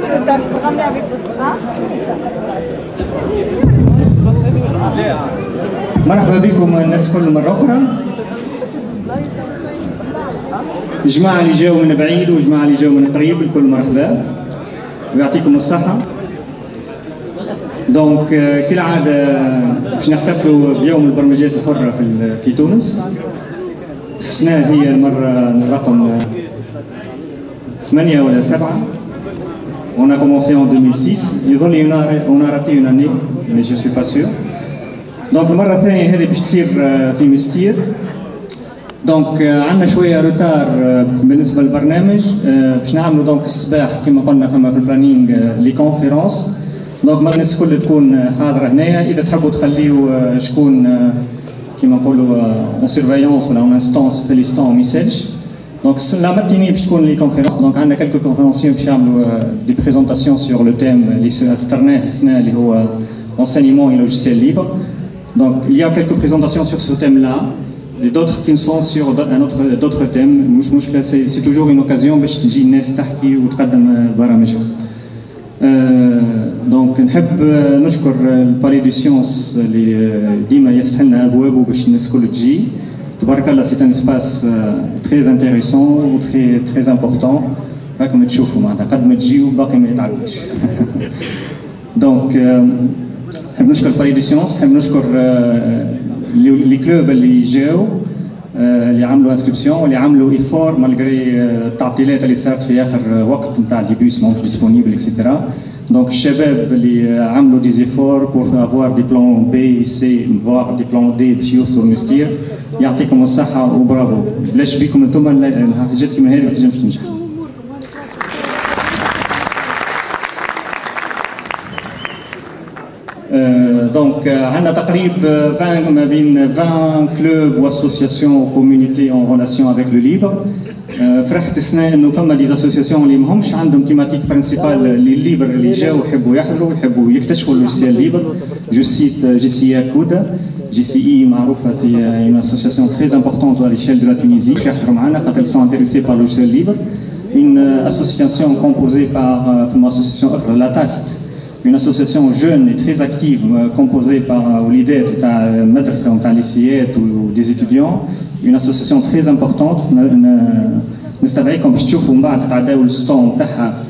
مرحبا بكم الناس كل مرة أخرى. الجماعة اللي جاوا من بعيد والجماعة اللي جاوا من قريب الكل مرحبا ويعطيكم الصحة. دونك كالعادة باش نحتفلوا بيوم البرمجيات الحرة في تونس. السنة هي المرة رقم 8 ولا 7. On a commencé en 2006. يظل on a raté une année, mais je suis pas sûr. دونك المرة الثانية هذه باش تصير في مستير. دونك عندنا شوية روتار بالنسبة للبرنامج. باش نعملوا دونك الصباح كما قلنا فما في البلانينغ لي كونفيرونس. دونك الناس الكل تكون حاضرة هنايا. إذا تحبوا تخليوا شكون كما نقولوا اون سيرفيونس ولا اون انستونس في ليستون ما يسالش. دونك لا ماتيني باش تكون لي كونفيرونس. دونك عندنا كالكو كونفيرونسيون باش يعملوا دي بريزونطاسيون سور لو تيم اللي اخترناه السنة اللي هو enseignement et logiciel libre. Donc il y a quelques présentations sur ce thème-là, et d'autres qui sont sur d'autres thèmes. C'est toujours une occasion باش تجي الناس تحكي وتقدم برامجها. دونك نحب نشكر البالي دو سيونس اللي ديما يفتح لنا ابوابه باش الناس الكل تجي. تبارك الله سي ان اسباس تري انتيريسون و تري امبورطون. راكم تشوفوا معناتها قد ما تجيو باقي ما يتعدش. دونك نحب نشكر البالي دو سيونس. نحب نشكر لي كلوب اللي جاو اللي عملوا انسكريبسيون واللي عملوا ايفور مالغري التعطيلات اللي صارت في اخر وقت نتاع لي بيس ماهوش ديسپونيبل اكسيتيرا. دونك الشباب اللي عملوا دي زيفور بور افوار دي بلان بي سي فوار دي بلان دي باش يوصلوا للمستير. يعطيكم الصحه وبرافو. بلاش بيكم انتم الحاجات كيما هذه ما تنجمش تنجح. Donc, on a تقريبا 20 clubs ou associations ou communautés en relation avec le libre. فرحت السنة إنه فما دي associations اللي ماهمش عندهم تيماتيك برينسيبال للليبر اللي جاوا يحبوا يحضروا يحبوا يكتشفوا اللوجيسيال ليبر. جو سيت JCI كودا. JCI معروفة سي une association très importante à l'échelle de la Tunisie. يحضروا معنا خاطر ils sont intéressés par le logiciel libre. Une association composée par une association أخرى la TAST. Une association jeune et très active composée par Oulidet, madrasa ou lycéens ou des étudiants. Une association très importante. نستدعيكم باش تشوفوا من بعد تعداو الستون تاعها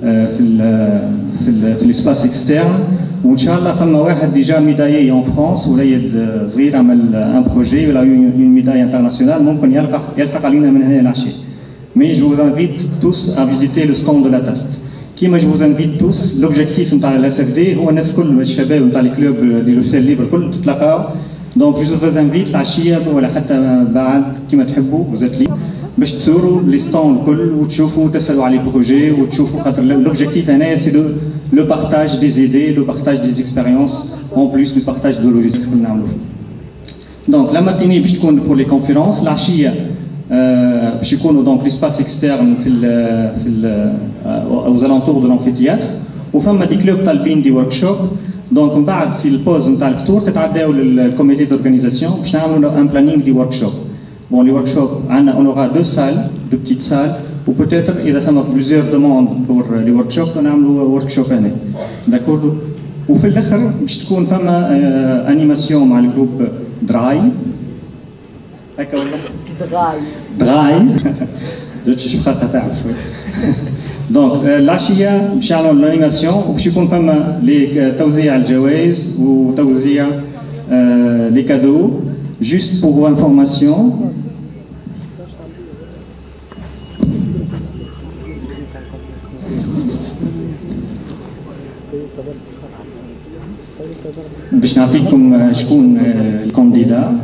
في الاسباس اكسترن. وان شاء الله فما واحد ديجا ميدايي اون فرانس وليد صغير عمل ان بروجي ولا اون ميداي انترناسيونال ممكن يلحق علينا من هنا العشيه. Mais je vous invite tous à visiter le stand de la TAST. كيما جو انفيت توس لوبجيكتيف نتاع الاس اف دي هو الناس الكل الشباب نتاع الكلوب دي لوجيسيال ليبر الكل تتلاقاو. دونك جو فوز انفيت العشيه ولا حتى بعد كيما تحبوا وزات لي باش تزوروا لي ستون الكل وتشوفوا وتسالوا على لي بروجي وتشوفوا خاطر لوبجيكتيف هنايا سي لو بارتاج دي زيدي لو بارتاج دي اكسبيريونس اون بليس دو بارتاج دو لوجيسيال اللي نعملوه. دونك لا ماتيني باش تكون بور لي كونفيرونس. العشيه باش يكونوا دونك ليسباس اكسترن في aux alentours de l'amphithéâtre. وفما دي كلوب طالبين دي ورك شوب. دونك من بعد في البوز نتاع الفطور تتعداو للكوميتي دورغانيزاسيون باش نعملوا ان بلانينغ دي ورك شوب. بون لي ورك شوب عندنا اون اورا دو سال دو بتيت سال و بوتيتر اذا ثما بليزيور دوموند بور لي ورك شوب نعملوا ورك شوب هنا داكور. وفي الاخر باش تكون فما انيماسيون مع الجروب دراي هكا ولا دراي دوتش بخاطر تعرف شوي. دونك العشيه باش يعملوا الانيماسيون وباش يكون فما لي توزيع الجوائز وتوزيع لي كادو. جوست بور انفورماسيون باش نعطيكم شكون الكانديدا.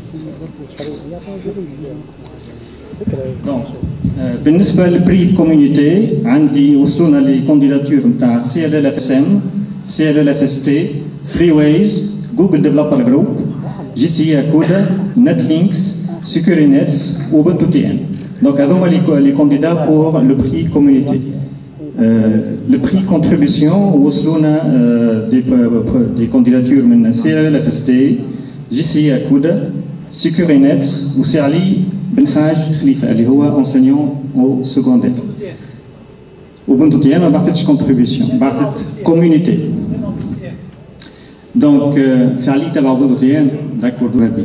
دونك بالنسبه للبري كوميونيتي عندي وصلونا لي كونديداتور نتاع CLLFSM CLLFST فريويز جوجل ديفلوبر جروب JCI كودا نتلينكس سيكورينيتس وبنتو TN. دونك هذوما لي كونديدا بور لو بري كوميونيتي. لو بري كونتريبيسيون وصلونا دي كونديداتور من CLLFST JCI كودا سيكورينيتس وسي علي بن حاج خليفه اللي هو enseignant au secondaire. وبنتو ديالنا ما بعثتش كونتريبيسيون بعثت كوميونيتي دونك سالي تبع بنتو ديال داكور دوبي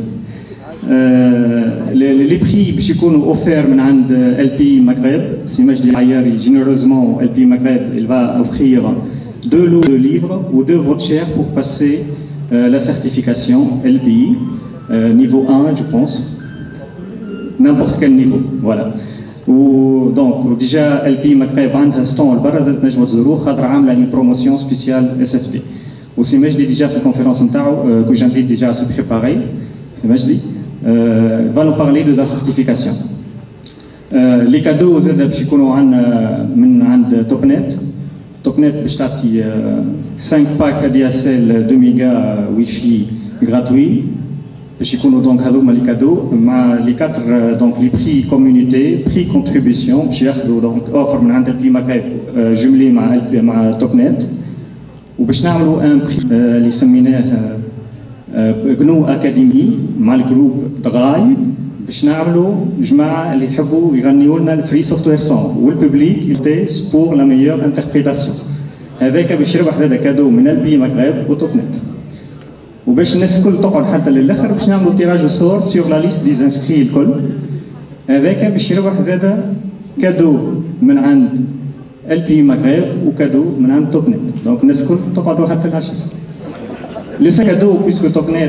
لي بري باش يكونوا اوفير من عند ال بي مغرب سي مجدي العياري جينيروزمون ال بي مغرب il va offrir 2 lots de livres ou 2 vouchers pour passer la certification LPI niveau 1 je pense n'importe quel niveau voilà donc déjà LPI مغرب عندها ستون لبرا تنجموا تزوروه خاطر عامله une promotion spéciale SFD وسي مجدي ديجا في الكونفérence نتاعو que j'invite déjà à se préparer سي مجدي va nous parler de la certification. Les cadeaux باش يكونوا عندنا من عند توبنت. توبنت باش تعطي 5 باك ADSL 2 ميجا واي فاي gratuit باش يكونوا دونك هذوما لي كادو مع لي 4 دونك لي بري كوميونيتي بري كونتريبيسيون باش ياخذوا دونك اوفر من عند البي مغرب جملي مع توبنت وباش نعملوا ان بري اللي سميناه جنو اكاديمي مع الجروب دغاي باش نعملوا جماعه اللي يحبوا يغنيوا لنا الفري سوفتوير سونغ والببليك يتيس بور لا ميور انتربريتاسيون هذاك باش يربح زاد كادو من البي مغرب وتوبنت وباش الناس الكل تقعد حتى للاخر باش نعملوا تيراج سور سور لا ليست دي زانسكري الكل هذاك باش يربح زاد كادو من عند البي مغرب وكادو من عند توبنت دونك الناس الكل تقعدوا حتى العشيه. Les 5 cadeaux, puisque Topnet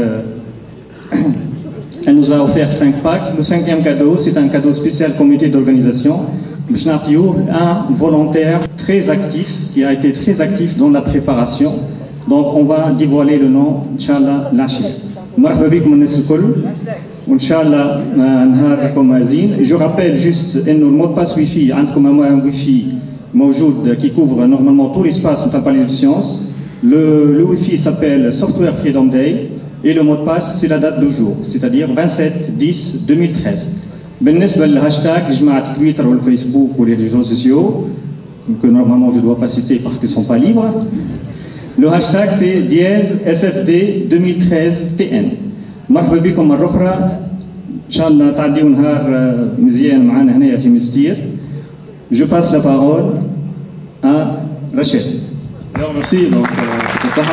elle nous a offert 5 packs. Le 5e cadeau, c'est un cadeau spécial comité d'organisation. Un volontaire très actif, qui a été très actif dans la préparation. Donc on va dévoiler le nom, Inch'Allah, Lachir. Marhaba bikoum الناس الكل. Inch'Allah, نهاركم زين. Je rappelle juste que le mot de passe Wi-Fi, عندكم un Wi-Fi موجود qui couvre normalement tout l'espace dans le palais de sciences. Le Wi-Fi s'appelle Software Freedom Day et le mot de passe c'est la date du jour, c'est-à-dire 27/10/2013. بالنسبة للهاشتاج جماعة تويتر والفيسبوك ou les réseaux sociaux que normalement je ne dois pas citer parce qu'ils ne sont pas libres. Le hashtag c'est #SFD 2013TN. مرحبا بكم مرة أخرى إن شاء الله تعديوا نهار مزيان معنا هنا في مستير. Je passe la parole à Rachel. Alors merci, donc ça.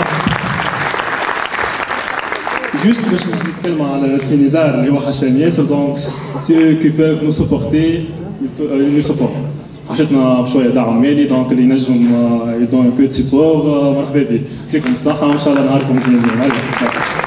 Juste باش نتكلم على السينيزار اللي هو حشام ياسر دونك ceux qui peuvent nous supporter nous supportent. عطيتنا بشويه دعم مالي دونك اللي ينجم يدون un peu de support مرحبا بك. يعطيكم الصحة وإن شاء الله نهاركم زين.